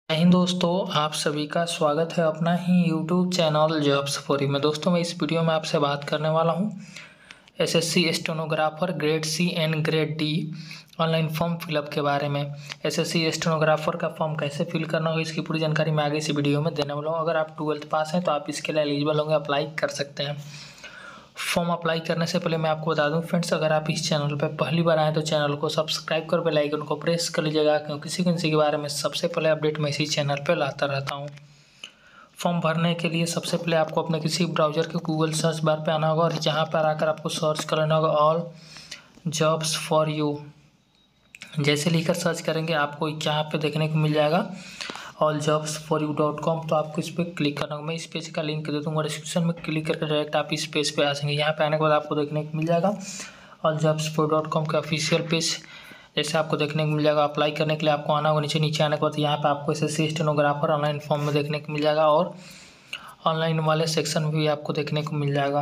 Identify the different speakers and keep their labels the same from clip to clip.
Speaker 1: जय हिंद दोस्तों, आप सभी का स्वागत है अपना ही YouTube channel jobs for you में। दोस्तों मैं इस वीडियो में आपसे बात करने वाला हूं SSC stenographer grade C and grade D online form fill up के बारे में। एसएससी स्टेनोग्राफर का फॉर्म कैसे फिल करना होगा इसकी पूरी जानकारी मैं आगे इस वीडियो में देने वाला हूँ। अगर आप 12th पास हैं तो आप इसके लिए एलिजिबल होंगे, अप्लाई कर सकते हैं। फॉर्म अप्लाई करने से पहले मैं आपको बता दूं फ्रेंड्स, अगर आप इस चैनल पर पहली बार आए तो चैनल को सब्सक्राइब कर बेल आइकन को प्रेस कर लीजिएगा, क्योंकि किसी के बारे में सबसे पहले अपडेट मैं इसी चैनल पर लाता रहता हूं। फॉर्म भरने के लिए सबसे पहले आपको अपने किसी ब्राउज़र के गूगल सर्च बार पे आना होगा और यहाँ पर आकर आपको सर्च कर लेना होगा ऑल जॉब्स फॉर यू। जैसे लिखकर सर्च करेंगे आपको यहाँ पे देखने को मिल जाएगा alljobsforyou.com। तो आपको इस पर क्लिक करना होगा। मैं इस पेज का लिंक दे दूँगा डिस्क्रिप्शन में, क्लिक करके डायरेक्ट आप इस पेज पे आ जाएंगे। यहाँ पे आने के बाद आपको देखने को मिल जाएगा alljobsforyou.com का ऑफिशियल पेज जैसे आपको देखने को मिल जाएगा। अप्लाई करने के लिए आपको आना होगा नीचे आने के बाद यहाँ पे आपको एसएससी स्टेनोग्राफर ऑनलाइन फॉर्म में देखने को मिल जाएगा और ऑनलाइन वाले सेक्शन में भी आपको देखने को मिल जाएगा।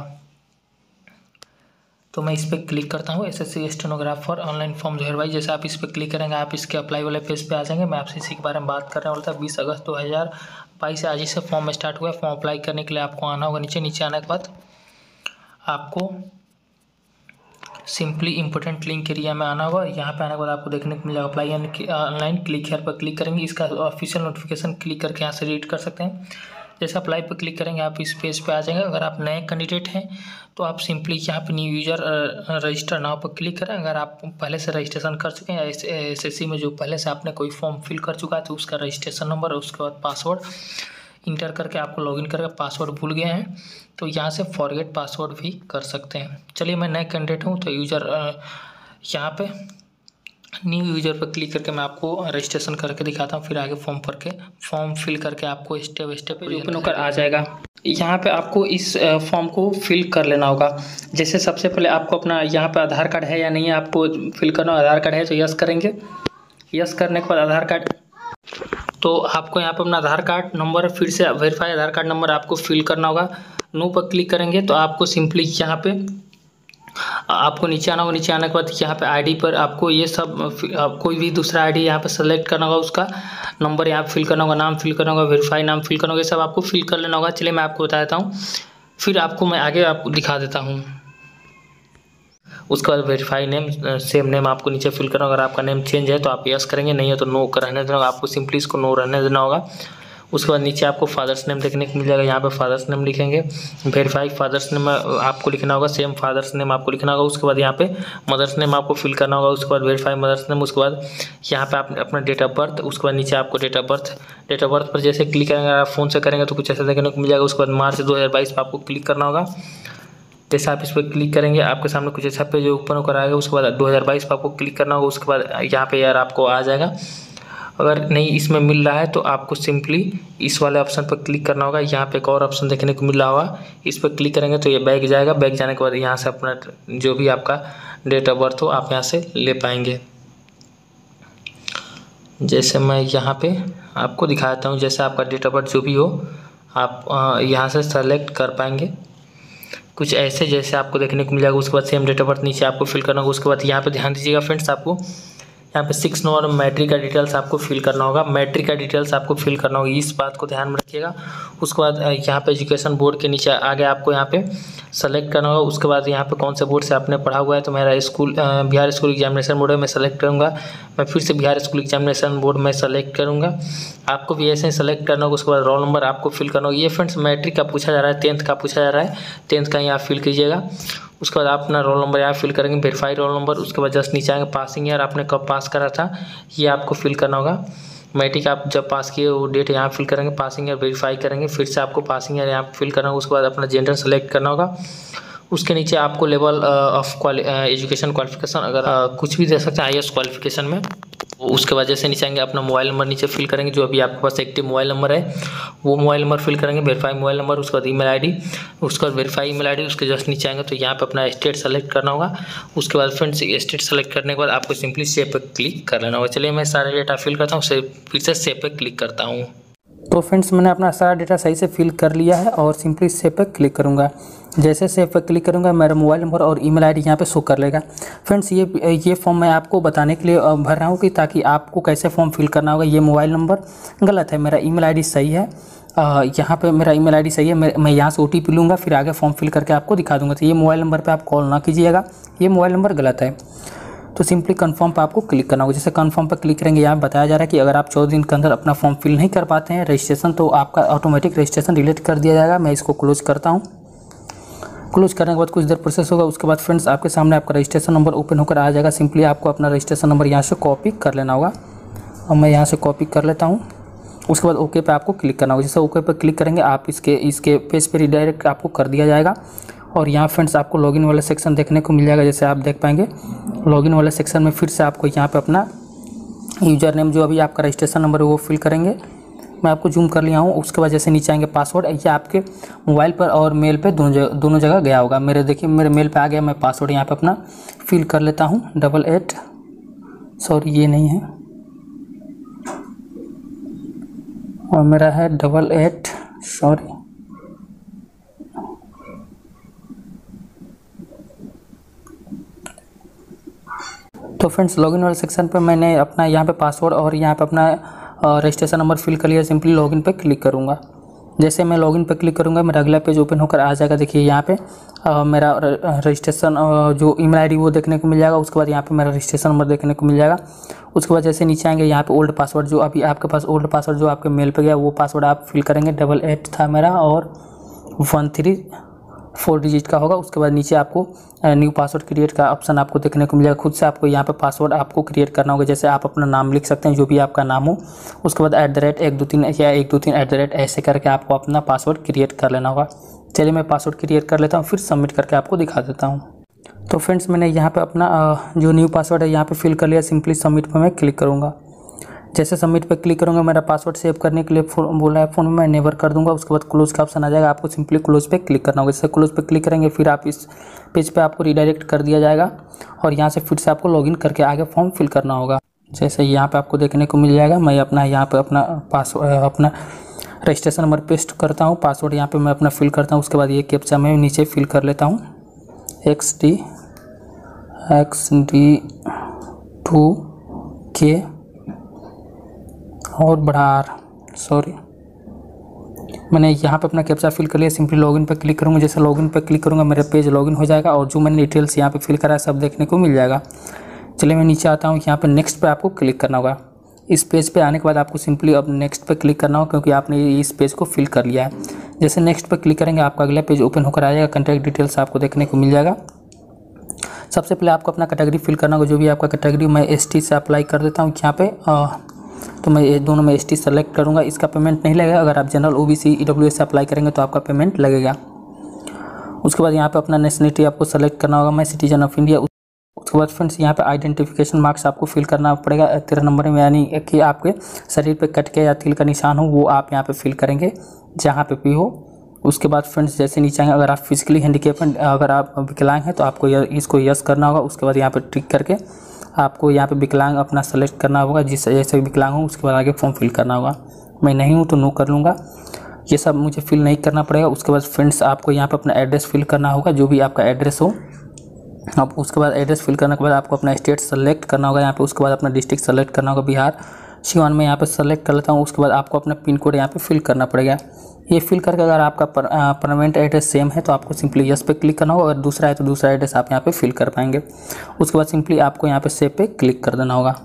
Speaker 1: तो मैं इस पर क्लिक करता हूँ एसएससी स्टेनोग्राफर ऑनलाइन फॉर्म 2022। जैसे आप इस पर क्लिक करेंगे आप इसके अप्लाई वाले पेज पे आ जाएंगे। मैं आपसे इसी के बारे में बात करने वाला था। 20 अगस्त 2022 से आज ही से फॉर्म स्टार्ट हुआ है। फॉर्म अप्लाई करने के लिए आपको आना होगा नीचे आने के बाद आपको सिंपली इंपॉर्टेंट लिंक एरिया में आना होगा। यहाँ पे आने के बाद आपको देखने को मिलेगा अप्लाई ऑनलाइन, क्लिक हेयर पर क्लिक करेंगे। इसका ऑफिशियल नोटिफिकेशन क्लिक करके यहाँ से रीड कर सकते हैं। जैसे अप्लाई पर क्लिक करेंगे आप इस पेज पे आ जाएंगे। अगर आप नए कैंडिडेट हैं तो आप सिंपली यहाँ पे न्यू यूजर रजिस्टर नाउ पर क्लिक करें। अगर आप पहले से रजिस्ट्रेशन कर चुके हैं या एसएससी में जो पहले से आपने कोई फॉर्म फिल कर चुका है तो उसका रजिस्ट्रेशन नंबर और उसके बाद पासवर्ड इंटर करके आपको लॉगिन करके पासवर्ड भूल गए हैं तो यहाँ से फॉरगेट पासवर्ड भी कर सकते हैं। चलिए मैं नए कैंडिडेट हूँ तो यूज़र यहाँ पे न्यू यूज़र पर क्लिक करके मैं आपको रजिस्ट्रेशन करके दिखाता हूँ। फिर आगे फॉर्म फिल करके आपको स्टेप स्टेप ओपन होकर आ जाएगा। यहाँ पे आपको इस फॉर्म को फिल कर लेना होगा। जैसे सबसे पहले आपको अपना यहाँ पे आधार कार्ड है या नहीं है आपको फिल करना। आधार कार्ड है तो यस करेंगे। यस करने के बाद आधार कार्ड तो आपको यहाँ पर अपना आधार कार्ड नंबर फिर से वेरीफाई आधार कार्ड नंबर आपको फिल करना होगा। नो पर क्लिक करेंगे तो आपको सिंपली यहाँ पे आपको नीचे आना होगा। नीचे आने के बाद यहाँ पे आईडी पर आपको ये सब कोई भी दूसरा आईडी यहाँ पे सेलेक्ट करना होगा, उसका नंबर यहाँ फिल करना होगा, नाम फिल करना होगा, वेरीफाई नाम फिल करना होगा, ये सब आपको फिल कर लेना होगा। चलिए मैं आपको बता देता हूँ, फिर आपको मैं आगे आपको दिखा देता हूँ। उसके बाद वेरीफाई नेम सेम नेम आपको नीचे फिल करना होगा। अगर आपका नेम चेंज है तो आप यस करेंगे, नहीं है तो नो रहने देना होगा। आपको सिंपली इसको नो रहने देना होगा। उसके बाद नीचे आपको फादर्स नेम देखने को मिल जाएगा। यहाँ पे फादर्स नेम लिखेंगे, वेरीफाई फादर्स नेम आपको लिखना होगा, सेम फादर्स नेम आपको लिखना होगा। उसके बाद यहाँ पे मदर्स नेम आपको फिल करना होगा। उसके बाद वेरीफाई मदर्स नेम। उसके बाद यहाँ पे आप अपना डेट ऑफ बर्थ। उसके बाद नीचे आपको डेट ऑफ बर्थ पर जैसे क्लिक करेंगे, आप फ़ोन से करेंगे तो कुछ ऐसा देखने को मिल जाएगा। उसके बाद मार्च 2022 पर आपको क्लिक करना होगा। जैसे आप इस पर क्लिक करेंगे आपके सामने कुछ ऐसा पेज ओपन होकर आएगा। उसके बाद 2022 पर आपको क्लिक करना होगा। उसके बाद यहाँ पे यार आपको आ जाएगा। अगर नहीं इसमें मिल रहा है तो आपको सिंपली इस वाले ऑप्शन पर क्लिक करना होगा। यहाँ पे एक और ऑप्शन देखने को मिल रहा होगा, इस पर क्लिक करेंगे तो ये बैक जाएगा। बैक जाने के बाद यहाँ से अपना जो भी आपका डेट ऑफ बर्थ हो आप यहाँ से ले पाएंगे। जैसे मैं यहाँ पे आपको दिखाता हूँ, जैसे आपका डेट ऑफ बर्थ जो भी हो आप यहाँ से सेलेक्ट कर पाएंगे कुछ ऐसे जैसे आपको देखने को मिल जाएगा। उसके बाद सेम डेट ऑफ बर्थ नीचे आपको फिल करना होगा। उसके बाद यहाँ पे ध्यान दीजिएगा फ्रेंड्स, आपको यहाँ पे 6 नंबर मैट्रिक का डिटेल्स आपको फिल करना होगा। मैट्रिक का डिटेल्स आपको फिल करना होगा, इस बात को ध्यान में रखिएगा। उसके बाद यहाँ पे एजुकेशन बोर्ड के नीचे आगे आपको यहाँ पे सेलेक्ट करना होगा। उसके बाद यहाँ पे कौन से बोर्ड से आपने पढ़ा हुआ है, तो मेरा school Bihar school examination board है, मैं सेलेक्ट करूँगा। मैं फिर से बिहार स्कूल एग्जामिनेशन बोर्ड में सेलेक्ट करूँगा। आपको भी ऐसे ही सेलेक्ट करना होगा। उसके बाद रोल नंबर आपको फिल करना होगा। ये फ्रेंड्स मैट्रिक का पूछा जा रहा है, 10th का पूछा जा रहा है, 10th का यहाँ फिल कीजिएगा। उसके बाद आप अपना रोल नंबर यहाँ फिल करेंगे, वेरीफाई रोल नंबर। उसके बाद जस्ट नीचे आएंगे पासिंग ईयर आपने कब पास करा था ये आपको फिल करना होगा। मैट्रिक आप जब पास किए वो डेट यहाँ फिल करेंगे, पासिंग ईयर वेरीफाई करेंगे, फिर से आपको पासिंग ईयर यहाँ फिल करना होगा। उसके बाद अपना जेंडर सेलेक्ट करना होगा। उसके नीचे आपको लेवल ऑफ एजुकेशन क्वालिफिकेशन अगर कुछ भी दे सकते हैं IAS क्वालिफिकेशन में। उसके बाद जैसे नीचे आएंगे अपना मोबाइल नंबर नीचे फिल करेंगे, जो अभी आपके पास एक्टिव मोबाइल नंबर है वो मोबाइल नंबर फिल करेंगे, वेरीफाई मोबाइल नंबर। उसके बाद ईमेल आईडी, उसके बाद वेरीफाई ईमेल आईडी। उसके जस्ट नीचे आएंगे तो यहाँ पे अपना स्टेट सेलेक्ट करना होगा। उसके बाद फ्रेंड्स स्टेट सेलेक्ट करने के बाद आपको सिंपली सेव पर क्लिक कर लेना होगा। चलिए मैं सारे डेटा फिल करता हूँ, फिर से सेव पर क्लिक करता हूँ। तो फ्रेंड्स मैंने अपना सारा डेटा सही से फिल कर लिया है और सिंपली सेव पे क्लिक करूँगा। जैसे सेव पे क्लिक करूँगा मेरा मोबाइल नंबर और ईमेल आईडी यहाँ पे शो कर लेगा। फ्रेंड्स ये फॉर्म मैं आपको बताने के लिए भर रहा हूँ कि ताकि आपको कैसे फॉर्म फिल करना होगा। ये मोबाइल नंबर गलत है, मेरा ईमेल आईडी सही है। यहाँ पे मेरा ईमेल आईडी सही है। मैं यहाँ से OTP लूँगा, फिर आगे फॉर्म फिल करके आपको दिखा दूँगा। तो ये मोबाइल नंबर पर आप कॉल ना कीजिएगा, ये मोबाइल नंबर गलत है। तो सिंपली कन्फर्म पर आपको क्लिक करना होगा। जैसे कन्फर्म पर क्लिक करेंगे यहाँ बताया जा रहा है कि अगर आप 14 दिन के अंदर अपना फॉर्म फिल नहीं कर पाते हैं रजिस्ट्रेशन, तो आपका ऑटोमेटिक रजिस्ट्रेशन डिलीट कर दिया जाएगा। मैं इसको क्लोज करता हूँ। क्लोज करने के बाद कुछ देर प्रोसेस होगा। उसके बाद फ्रेंड्स आपके सामने आपका रजिस्ट्रेशन नंबर ओपन होकर आ जाएगा। सिंपली आपको अपना रजिस्ट्रेशन नंबर यहाँ से कॉपी कर लेना होगा और मैं यहाँ से कॉपी कर लेता हूँ। उसके बाद ओके पे आपको क्लिक करना होगा। जैसे ओके पे क्लिक करेंगे आप इसके पेज पे रिडायरेक्ट आपको कर दिया जाएगा। और यहाँ फ्रेंड्स आपको लॉगिन वाला सेक्शन देखने को मिल जाएगा। जैसे आप देख पाएंगे लॉगिन वाले सेक्शन में फिर से आपको यहाँ पे अपना यूज़र नेम जो अभी आपका रजिस्ट्रेशन नंबर है वो फिल करेंगे। मैं आपको जूम कर लिया हूँ। उसके बाद जैसे नीचे आएंगे पासवर्ड, ये आपके मोबाइल पर और मेल पे दोनों जगह गया होगा। मेरे देखिए मेरे मेल पे आ गया। मैं पासवर्ड यहाँ पे अपना फिल कर लेता हूँ 88, सॉरी ये नहीं है और मेरा है 88, सॉरी तो फ्रेंड्स लॉगिन वाले सेक्शन पे मैंने अपना यहाँ पे पासवर्ड और यहाँ पे अपना रजिस्ट्रेशन नंबर फिल कर लिया। सिंपली लॉगिन पे क्लिक करूँगा। जैसे मैं लॉगिन पे क्लिक करूँगा मेरा अगला पेज ओपन होकर आ जाएगा। देखिए यहाँ पे मेरा रजिस्ट्रेशन जो ईमेल आईडी वो देखने को मिल जाएगा। उसके बाद यहाँ पे मेरा रजिस्ट्रेशन नंबर देखने को मिल जाएगा। उसके बाद जैसे नीचे आएंगे यहाँ पे ओल्ड पासवर्ड जो अभी आपके पास ओल्ड पासवर्ड जो आपके मेल पे गया वो पासवर्ड आप फिल करेंगे। 88 था मेरा और 4 डिजिट का होगा। उसके बाद नीचे आपको न्यू पासवर्ड क्रिएट का ऑप्शन आपको देखने को मिलेगा। खुद से आपको यहाँ पे पासवर्ड आपको क्रिएट करना होगा। जैसे आप अपना नाम लिख सकते हैं जो भी आपका नाम हो। उसके बाद @123 या 123 ऐसे करके आपको अपना पासवर्ड क्रिएट कर लेना होगा। चलिए मैं पासवर्ड क्रिएट कर लेता हूँ, फिर सबमिट करके आपको दिखा देता हूँ। तो फ्रेंड्स मैंने यहाँ पर अपना जो न्यू पासवर्ड है यहाँ पर फिल कर लिया। सिंपली सबमिट पर मैं क्लिक करूँगा। जैसे सबमिट पे क्लिक करूँगा मेरा पासवर्ड सेव करने के लिए बोला है फ़ोन में, मैं नेवर कर दूंगा। उसके बाद क्लोज का ऑप्शन आ जाएगा। आपको सिंपली क्लोज पे क्लिक करना होगा। जैसे क्लोज पे क्लिक करेंगे फिर आप इस पेज पे आपको रिडायरेक्ट कर दिया जाएगा और यहाँ से फिर से आपको लॉगिन करके आगे फॉर्म फिल करना होगा। जैसे यहाँ पे आपको देखने को मिल जाएगा। मैं अपना यहाँ पे अपना रजिस्ट्रेशन नंबर पेस्ट करता हूँ। पासवर्ड यहाँ पर मैं अपना फिल करता हूँ। उसके बाद ये कैप्चा मैं नीचे फिल कर लेता हूँ XD2K और बढ़ार, सॉरी मैंने यहाँ पे अपना कैप्चा फिल कर लिया। सिंपली लॉगिन पे क्लिक करूँगा। जैसे लॉगिन पे क्लिक करूँगा मेरा पेज लॉगिन हो जाएगा और जो मैंने डिटेल्स यहाँ पे फिल करा है सब देखने को मिल जाएगा। चलिए मैं नीचे आता हूँ। यहाँ पे नेक्स्ट पे आपको क्लिक करना होगा। इस पेज पे आने के बाद आपको सिंपली अब नेक्स्ट पे क्लिक करना होगा क्योंकि आपने इस पेज को फिल कर लिया है। जैसे नेक्स्ट पे क्लिक करेंगे आपका अगला पेज ओपन होकर आ जाएगा। कॉन्टैक्ट डिटेल्स आपको देखने को मिल जाएगा। सबसे पहले आपको अपना कैटेगरी फिल करना होगा। जो भी आपका कैटेगरी, मैं ST से अप्लाई कर देता हूँ यहाँ पे। तो मैं ये दोनों में ST सेलेक्ट करूँगा। इसका पेमेंट नहीं लगेगा। अगर आप जनरल OBC EWS से अप्लाई करेंगे तो आपका पेमेंट लगेगा। उसके बाद यहाँ पे अपना नेशनलिटी आपको सेलेक्ट करना होगा। मैं सिटीजन ऑफ इंडिया। उसके बाद फ्रेंड्स यहाँ पे आइडेंटिफिकेशन मार्क्स आपको फिल करना पड़ेगा 13 नंबर में, यानी कि आपके शरीर पे कट के या तिल का निशान हो वो आप यहाँ पे फिल करेंगे जहाँ पे भी हो। उसके बाद फ्रेंड्स जैसे नीचे आएंगे अगर आप फिजिकली हैंडीकैप हैं, अगर आप विकलांग हैं तो आपको इसको यस करना होगा। उसके बाद यहाँ पे टिक करके आपको यहाँ पे विकलांग अपना सेलेक्ट करना होगा। जिस जैसे विकलांग हो उसके बाद आगे फॉर्म फिल करना होगा। मैं नहीं हूँ तो नो कर लूँगा। ये सब मुझे फिल नहीं करना पड़ेगा। उसके बाद फ्रेंड्स आपको यहाँ पे अपना एड्रेस फिल करना होगा, जो भी आपका एड्रेस हो। अब उसके बाद एड्रेस फिल करने के बाद आपको अपना स्टेट सेलेक्ट करना होगा यहाँ पे। उसके बाद अपना डिस्ट्रिक्ट सेलेक्ट करना होगा, बिहार सिवान में यहाँ पे सेलेक्ट कर लेता हूँ। उसके बाद आपको अपना पिन कोड यहाँ पे फिल करना पड़ेगा। ये फिल करके अगर आपका परमानेंट एड्रेस सेम है तो आपको सिंपली यस पे क्लिक करना होगा। अगर दूसरा है तो दूसरा एड्रेस आप यहाँ पे फिल कर पाएंगे। उसके बाद सिंपली आपको यहाँ पे सेव पे क्लिक कर देना होगा।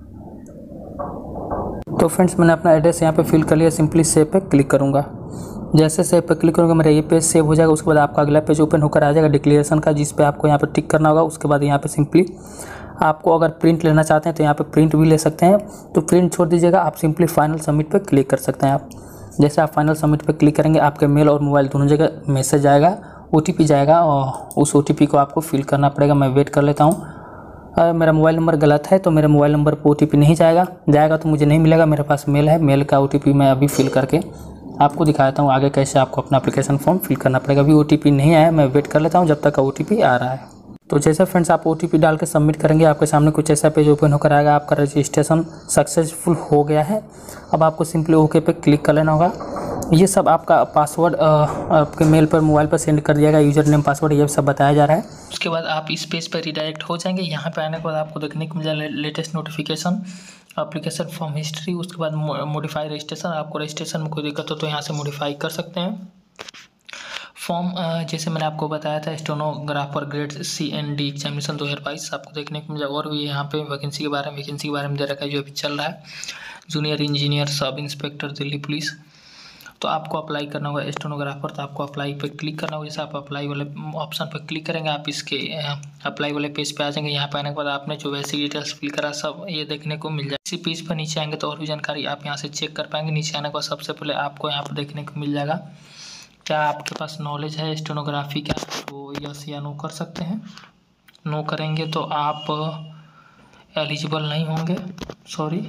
Speaker 1: तो फ्रेंड्स मैंने अपना एड्रेस यहाँ पे फिल कर लिया। सिंपली सेव पे क्लिक करूँगा। जैसे सेव पे क्लिक करूँगा मेरा ये पेज सेव हो जाएगा। उसके बाद आपका अगला पेज ओपन होकर आ जाएगा डिक्लेरेशन का, जिस पे आपको यहाँ पे टिक करना होगा। उसके बाद यहाँ पे सिंपली आपको अगर प्रिंट लेना चाहते हैं तो यहाँ पे प्रिंट भी ले सकते हैं, तो प्रिंट छोड़ दीजिएगा। आप सिंपली फाइनल सबमिट पे क्लिक कर सकते हैं। आप जैसे आप फाइनल सबमिट पे क्लिक करेंगे आपके मेल और मोबाइल दोनों जगह मैसेज आएगा, OTP जाएगा और उस OTP को आपको फिल करना पड़ेगा। मैं वेट कर लेता हूँ। मेरा मोबाइल नंबर गलत है तो मेरे मोबाइल नंबर पर OTP नहीं जाएगा तो मुझे नहीं मिलेगा। मेरे पास मेल है, मेल का OTP मैं अभी फिल करके आपको दिखा देता हूँ आगे कैसे आपको अपना एप्लीकेशन फॉर्म फिल करना पड़ेगा। अभी OTP नहीं आया, मैं वेट कर लेता हूँ जब तक का OTP आ रहा है। तो जैसा फ्रेंड्स आप OTP डाल के सबमिट करेंगे, आपके सामने कुछ ऐसा पेज ओपन होकर आएगा। आपका रजिस्ट्रेशन सक्सेसफुल हो गया है। अब आपको सिंपली ओके पे क्लिक कर लेना होगा। ये सब आपका पासवर्ड आपके मेल पर, मोबाइल पर सेंड कर दिया गया, यूजर नेम, पासवर्ड, ये सब बताया जा रहा है। उसके बाद आप इस पेज पर रिडायरेक्ट हो जाएंगे। यहाँ पे आने के बाद आपको देखने को मिल जाएगा latest notification, application form history, उसके बाद मॉडिफाई रजिस्ट्रेशन। आपको रजिस्ट्रेशन में कोई दिक्कत हो तो यहाँ से मॉडिफाई कर सकते हैं। फॉर्म जैसे मैंने आपको बताया था, स्टेनोग्राफर ग्रेड CND एग्जामिनेशन 2022 आपको देखने को मिल जाएगा। और भी यहाँ पे वैकेंसी के बारे में दे रखा है जो अभी चल रहा है, junior engineer, sub inspector, Delhi police. तो आपको अप्लाई करना होगा स्टेनोग्राफर, तो आपको अप्लाई पे क्लिक करना होगा। जैसे आप अप्लाई वाले ऑप्शन पर क्लिक करेंगे, आप इसके अप्लाई वाले पेज पे आ जाएंगे। यहाँ पे आने के बाद आपने जो बेसिक डिटेल्स फिल करा सब ये देखने को मिल जाए। इसी पेज पर नीचे आएंगे तो और भी जानकारी आप यहाँ से चेक कर पाएंगे। नीचे आने के बाद सबसे पहले आपको यहाँ पर देखने को मिल जाएगा क्या आपके पास नॉलेज है स्टेनोग्राफी का, तो यस या नो कर सकते हैं। नो करेंगे तो आप एलिजिबल नहीं होंगे, सॉरी।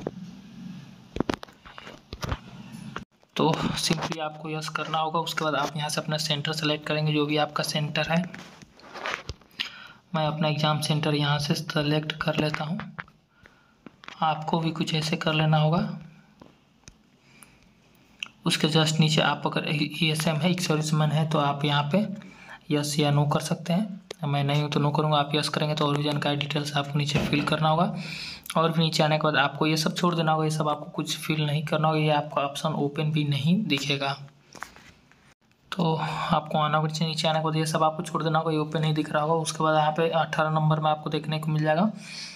Speaker 1: तो सिंपली आपको यस करना होगा। उसके बाद आप यहाँ से अपना सेंटर सेलेक्ट करेंगे, जो भी आपका सेंटर है। मैं अपना एग्ज़ाम सेंटर यहाँ से सेलेक्ट कर लेता हूँ। आपको भी कुछ ऐसे कर लेना होगा। उसके जस्ट नीचे आप अगर ESM है, एक्स-सर्विसमैन है, तो आप यहाँ पे यस या नो कर सकते हैं। मैं नहीं हूँ तो नो करूँगा, आप यस करेंगे तो और भी जानकारी डिटेल्स आपको नीचे फिल करना होगा। और भी नीचे आने के बाद आपको ये सब छोड़ देना होगा, ये सब आपको कुछ फिल नहीं करना होगा। ये आपका ऑप्शन ओपन भी नहीं दिखेगा, तो आपको आना होगा नीचे आने के बाद ये सब आपको छोड़ देना होगा, ये ओपन नहीं दिख रहा होगा। उसके बाद यहाँ पे 18 नंबर में आपको देखने को मिल जाएगा,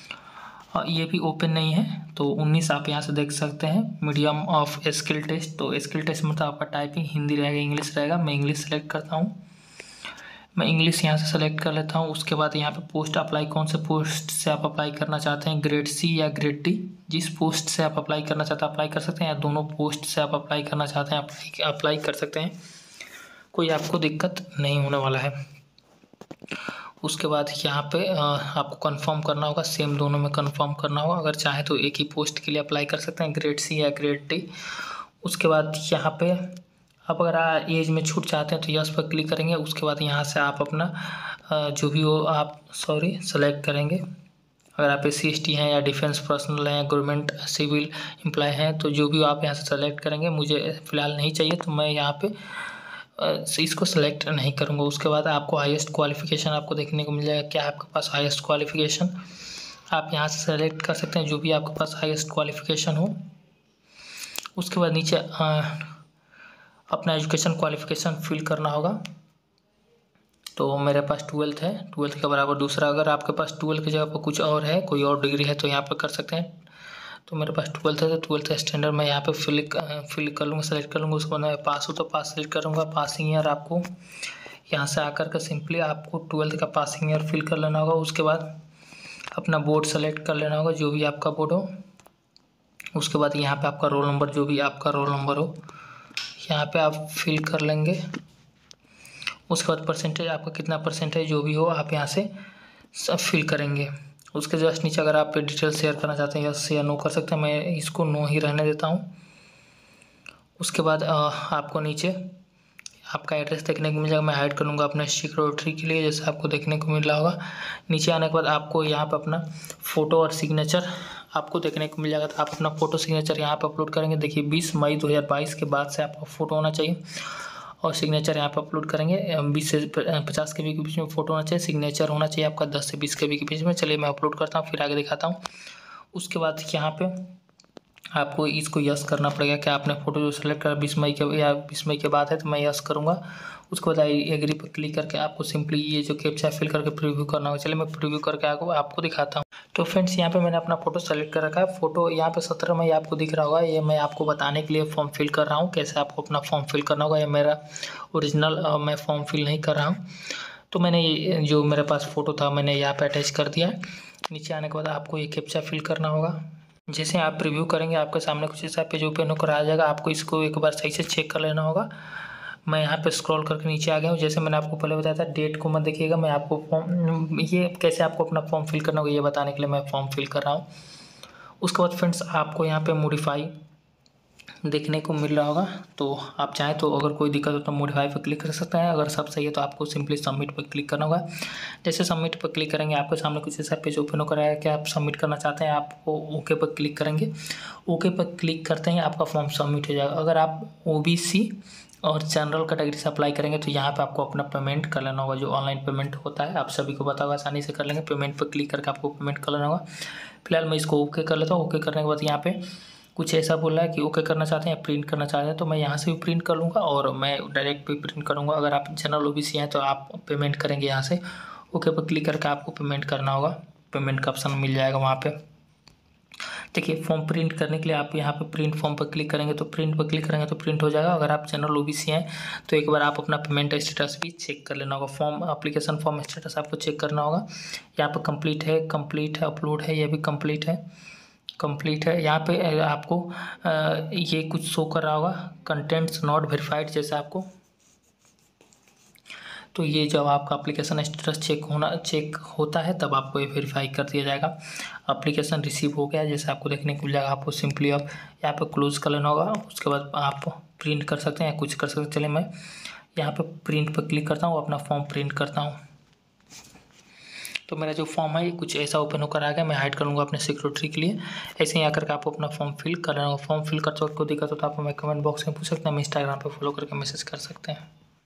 Speaker 1: ये भी ओपन नहीं है। तो 19 आप यहाँ से देख सकते हैं, मीडियम ऑफ स्किल टेस्ट। तो स्किल टेस्ट मतलब आपका टाइपिंग हिंदी रहेगा, इंग्लिश रहेगा। मैं इंग्लिश सेलेक्ट करता हूँ, मैं इंग्लिश यहाँ से सेलेक्ट कर लेता हूँ। उसके बाद यहाँ पे पोस्ट अप्लाई, कौन से पोस्ट से आप अप्लाई करना चाहते हैं, ग्रेड C या ग्रेड D, जिस पोस्ट से आप अप्लाई करना चाहते हैं अप्लाई कर सकते हैं, या दोनों पोस्ट से आप अप्लाई करना चाहते हैं अप्लाई कर सकते हैं। कोई आपको दिक्कत नहीं होने वाला है। उसके बाद यहाँ पे आपको कंफर्म करना होगा, सेम दोनों में कंफर्म करना होगा। अगर चाहे तो एक ही पोस्ट के लिए अप्लाई कर सकते हैं, ग्रेड C या ग्रेड D। उसके बाद यहाँ पे आप अगर एज में छूट चाहते हैं तो यस पर क्लिक करेंगे। उसके बाद यहाँ से आप अपना जो भी हो आप सेलेक्ट करेंगे। अगर आप SC ST हैं या डिफेंस पर्सनल हैं, गवर्नमेंट सिविल एम्प्लॉय हैं, तो जो भी हो आप यहाँ से सेलेक्ट करेंगे। मुझे फ़िलहाल नहीं चाहिए तो मैं यहाँ पे इसको सेलेक्ट नहीं करूँगा। उसके बाद आपको हाईएस्ट क्वालिफ़िकेशन आपको देखने को मिल जाएगा, क्या आपके पास हाईएस्ट क्वालिफ़िकेशन आप यहाँ से सेलेक्ट कर सकते हैं, जो भी आपके पास हाईएस्ट क्वालिफ़िकेशन हो। उसके बाद नीचे अपना एजुकेशन क्वालिफ़िकेशन फिल करना होगा। तो मेरे पास 12th है, 12th के बराबर दूसरा। अगर आपके पास 12th की जगह पर कुछ और है, कोई और डिग्री है, तो यहाँ पर कर सकते हैं। तो मेरे पास 12th है, तो 12th स्टैंडर्ड मैं यहाँ पे फिल कर लूँगा, सेलेक्ट कर लूँगा। उसके बाद मैं पास हूँ तो पास सेलेक्ट करूँगा। पासिंग ईयर आपको यहाँ से आकर के सिंपली आपको 12th का पासिंग ईयर फिल कर लेना होगा। उसके बाद अपना बोर्ड सेलेक्ट कर लेना होगा, जो भी आपका बोर्ड हो। उसके बाद यहाँ पे आपका रोल नंबर, जो भी आपका रोल नंबर हो, यहाँ पे आप फिल कर लेंगे। उसके बाद परसेंटेज, आपका कितना परसेंटेज जो भी हो आप यहाँ से सब फिल करेंगे। उसके जस्ट नीचे अगर आप डिटेल शेयर करना चाहते हैं यस या नो कर सकते हैं, मैं इसको नो ही रहने देता हूँ। उसके बाद आपको नीचे आपका एड्रेस देखने को मिल जाएगा, मैं हाइड कर लूँगा अपने सिक्योरिटी के लिए, जैसे आपको देखने को मिल रहा होगा। नीचे आने के बाद आपको यहाँ पर अपना फ़ोटो और सिग्नेचर आपको देखने को मिल जाएगा, तो आप अपना फ़ोटो सिग्नेचर यहाँ पर अपलोड करेंगे। देखिए 20 मई 2022 के बाद से आपका फ़ोटो होना चाहिए और सिग्नेचर यहाँ पर अपलोड करेंगे। 20 से 50 KB के बीच में फ़ोटो होना चाहिए, सिग्नेचर होना चाहिए आपका 10 से 20 KB के बीच में। चलिए मैं अपलोड करता हूँ, फिर आगे दिखाता हूँ। उसके बाद यहाँ पे आपको इसको यस करना पड़ेगा कि आपने फ़ोटो जो सेलेक्ट करा 20 मई के या 20 मई के बाद है, तो मैं यस करूँगा। उसके बाद आई एग्री पर क्लिक करके आपको सिंपली ये जो कैप्चा फिल करके प्रीव्यू करना होगा। चलिए मैं प्रीव्यू करके आपको दिखाता हूँ। तो फ्रेंड्स यहाँ पे मैंने अपना फ़ोटो सेलेक्ट कर रखा है। फ़ोटो यहाँ पे 17 मई आपको दिख रहा होगा। ये मैं आपको बताने के लिए फॉर्म फिल कर रहा हूँ, कैसे आपको अपना फॉर्म फिल करना होगा। ये मेरा ओरिजिनल मैं फॉर्म फिल नहीं कर रहा हूँ। तो मैंने जो मेरे पास फ़ोटो था मैंने यहाँ पे अटैच कर दिया। नीचे आने के बाद आपको ये कैप्चा फिल करना होगा। जैसे आप प्रीव्यू करेंगे आपके सामने कुछ ऐसा पेज ओपन होकर आ जाएगा। आपको इसको एक बार सही से चेक कर लेना होगा। मैं यहाँ पे स्क्रॉल करके नीचे आ गया हूँ। जैसे मैंने आपको पहले बताया था, डेट को मत देखिएगा। मैं आपको फॉर्म ये कैसे आपको अपना फॉर्म फिल करना होगा ये बताने के लिए मैं फॉर्म फिल कर रहा हूँ। उसके बाद फ्रेंड्स आपको यहाँ पे मॉडिफाई देखने को मिल रहा होगा। तो आप चाहें तो अगर कोई दिक्कत हो तो मॉडिफाई पर क्लिक कर सकते हैं, अगर सब सही है तो आपको सिंपली सबमिट पर क्लिक करना होगा। जैसे सबमिट पर क्लिक करेंगे आपके सामने कुछ ऐसा पेज ओपन होकर आएगा कि आप सबमिट करना चाहते हैं, आपको ओके पर क्लिक करेंगे। ओके पर क्लिक करते ही आपका फॉर्म सबमिट हो जाएगा। अगर आप OBC और जनरल कैटेगरी से अप्लाई करेंगे तो यहाँ पे आपको अपना पेमेंट कर लेना होगा, जो ऑनलाइन पेमेंट होता है आप सभी को पता होगा, आसानी से कर लेंगे। पेमेंट पर क्लिक करके आपको पेमेंट कर लेना होगा। फिलहाल मैं इसको ओके कर लेता हूँ। ओके करने के बाद यहाँ पे कुछ ऐसा बोल रहा है कि ओके करना चाहते हैं, प्रिंट करना चाहते हैं, तो मैं यहाँ से भी प्रिंट कर लूँगा और मैं डायरेक्ट भी प्रिंट करूँगा। अगर आप जनरल OBC हैं तो आप पेमेंट करेंगे यहाँ से। ओके पर क्लिक करके आपको पेमेंट करना होगा, पेमेंट का ऑप्शन मिल जाएगा वहाँ पे। देखिए फॉर्म प्रिंट करने के लिए आप यहाँ पे प्रिंट फॉर्म पर क्लिक करेंगे तो प्रिंट पर क्लिक करेंगे तो प्रिंट हो जाएगा। अगर आप जनरल OBC हैं तो एक बार आप अपना पेमेंट स्टेटस भी चेक कर लेना होगा। फॉर्म एप्लीकेशन फॉर्म स्टेटस आपको चेक करना होगा। यहाँ पर कंप्लीट है, अपलोड है, ये भी कंप्लीट है। यहाँ पे आपको ये कुछ शो कर रहा होगा, कंटेंट्स नॉट वेरीफाइड, जैसे आपको तो ये जब आपका एप्लीकेशन स्टेटस चेक होता है तब आपको ये वेरीफाई कर दिया जाएगा। एप्लीकेशन रिसीव हो गया जैसे आपको देखने को मिल जाएगा। आपको सिंपली अब यहाँ पे क्लोज कर लेना होगा। उसके बाद आप प्रिंट कर सकते हैं, कुछ कर सकते हैं। चलिए मैं यहाँ पे प्रिंट पर क्लिक करता हूँ, अपना फॉर्म प्रिंट करता हूँ। तो मेरा जो फॉर्म है ये कुछ ऐसा ओपन होकर आ गया। मैं हाइड कर लूँगा अपने सिक्योरिटी के लिए। ऐसे ही आकर के आपको अपना फॉर्म फिल कर लेना होगा। फॉर्म फिल करते वक्त कोई दिक्कत हो तो आप हमें कमेंट बॉक्स में पूछ सकते हैं, हम इंस्टाग्राम पर फॉलो करके मैसेज कर सकते हैं।